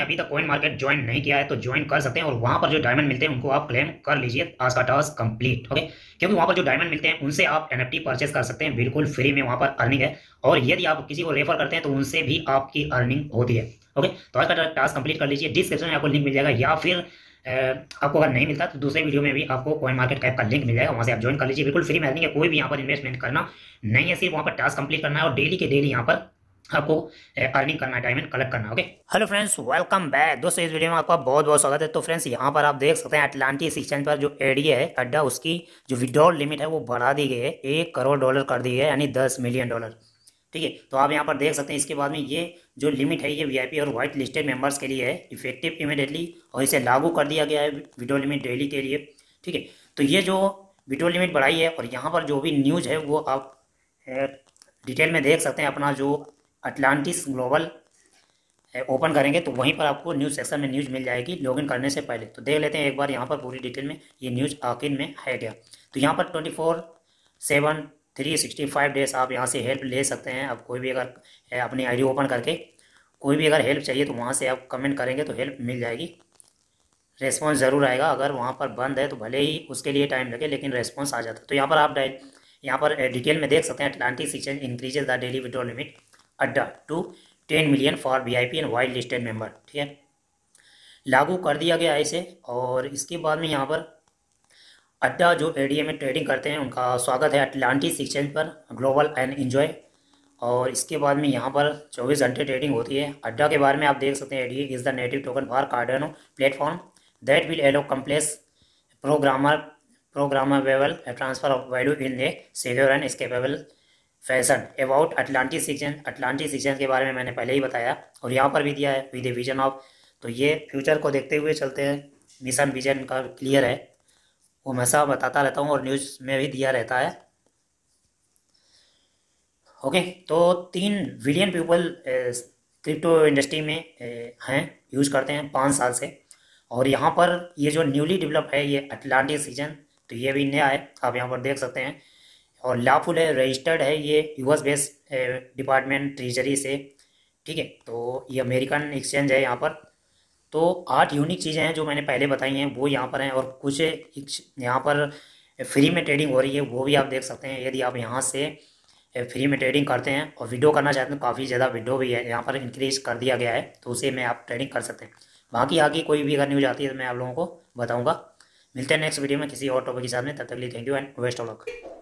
अभी तक coin market join नहीं किया है तो ज्वाइन कर सकते हैं, और वहां पर जो डायमंड मिलते हैं उनको आप क्लेम कर लीजिए। आज का टास्क कंप्लीट, ओके। क्योंकि वहां पर जो डायमंड मिलते हैं उनसे आप एनएफटी परचेस कर सकते हैं, बिल्कुल फ्री में वहां पर अर्निंग है। और यदि आप किसी को रेफर करते हैं तो उनसे भी आपकी अर्निंग होती है, ओके। तो आज का टास्क कंप्लीट कर लीजिए। डिस्क्रिप्शन में आपको लिंक मिल जाएगा, या फिर आपको अगर नहीं मिलता तो दूसरे वीडियो में भी आपको कॉइन मार्केट कैप का लिंक मिल जाएगा, वहां से आप ज्वाइन कर लीजिए। बिल्कुल फ्री में अर्निंग है, कोई भी यहाँ पर इन्वेस्टमेंट करना नहीं है, सिर्फ वहां पर टास्क कंप्लीट करना है और डेली के डेली यहाँ पर आपको अर्निंग करना है, डायमंड कलेक्ट करना है, okay. Hello friends, welcome back दोस्तों। इस वीडियो में आपका बहुत बहुत स्वागत है। तो फ्रेंड्स, यहाँ पर आप देख सकते हैं अटलांटिस एक्सचेंज पर जो एडीए है अड्डा, उसकी जो विड्रॉल लिमिट है वो बढ़ा दी गई है, $1 करोड़ कर दी है, यानी $10 मिलियन। ठीक है, तो आप यहाँ पर देख सकते हैं। इसके बाद में ये जो लिमिट है ये वीआईपी और व्हाइट लिस्टेड मेंबर्स के लिए है, इफेक्टिव इमीडिएटली, और इसे लागू कर दिया गया है विड्रॉल लिमिट डेली के लिए। ठीक है, तो ये जो विड्रॉल लिमिट बढ़ाई है, और यहाँ पर जो भी न्यूज़ है वो आप डिटेल में देख सकते हैं। अपना जो अटलांटिस ग्लोबल ओपन करेंगे तो वहीं पर आपको न्यूज़ सेक्शन में न्यूज़ मिल जाएगी लॉगिन करने से पहले। तो देख लेते हैं एक बार यहाँ पर पूरी डिटेल में ये न्यूज़ आखिर में है क्या। तो यहाँ पर 24/7 365 डेज आप यहाँ से हेल्प ले सकते हैं। अब कोई भी अगर अपनी आईडी ओपन करके कोई भी अगर हेल्प चाहिए तो वहाँ से आप कमेंट करेंगे तो हेल्प मिल जाएगी। रेस्पॉन्स ज़रूर आएगा, अगर वहाँ पर बंद है तो भले ही उसके लिए टाइम लगे लेकिन रेस्पॉन्स आ जाता है। तो यहाँ पर आप यहाँ पर डिटेल में देख सकते हैं Atlantis exchange increases the daily withdrawal limit added to 10 million for VIP and white listed member. ठीक है, लागू कर दिया गया है इसे। और इसके बाद में यहाँ पर अड्डा जो एडीए में ट्रेडिंग करते हैं उनका स्वागत है अटलांटिस एक्सचेंज पर, ग्लोबल एंड एंजॉय। और इसके बाद में यहाँ पर 24 घंटे ट्रेडिंग होती है। अड्डा के बारे में आप देख सकते हैं, ADA is the native token for Cardano platform that will allow complex programmable transfer of value in a secure and scalable fashion. About Atlantis exchange के बारे में मैंने पहले ही बताया, और यहाँ पर भी दिया है विद ए विजन ऑफ। तो ये फ्यूचर को देखते हुए चलते हैं, मिशन विजन का क्लियर है, वो हमेशा बताता रहता हूँ और न्यूज़ में भी दिया रहता है, ओके। तो 3 बिलियन पीपल क्रिप्टो इंडस्ट्री में हैं, यूज करते हैं 5 साल से। और यहाँ पर ये जो न्यूली डेवलप है ये अटलांटिस सीजन, तो ये भी नया है, आप यहाँ पर देख सकते हैं। और लॉफुल है, रजिस्टर्ड है, ये यूएस बेस्ड डिपार्टमेंट ट्रेजरी से। ठीक है, तो ये अमेरिकन एक्सचेंज है यहाँ पर। तो 8 यूनिक चीज़ें हैं जो मैंने पहले बताई हैं वो यहाँ पर हैं, और कुछ यहाँ पर फ्री में ट्रेडिंग हो रही है वो भी आप देख सकते हैं। यदि आप यहाँ से फ्री में ट्रेडिंग करते हैं और विड्रॉ करना चाहते हैं, काफ़ी ज़्यादा विड्रॉ भी है यहाँ पर इंक्रीज कर दिया गया है, तो उसे में आप ट्रेडिंग कर सकते हैं। बाकी आगे कोई भी अगर न्यूज़ आती है तो मैं आप लोगों को बताऊँगा। मिलते हैं नेक्स्ट वीडियो में किसी और टॉपिक के साथ में, तब तक के लिए thank you and best of luck.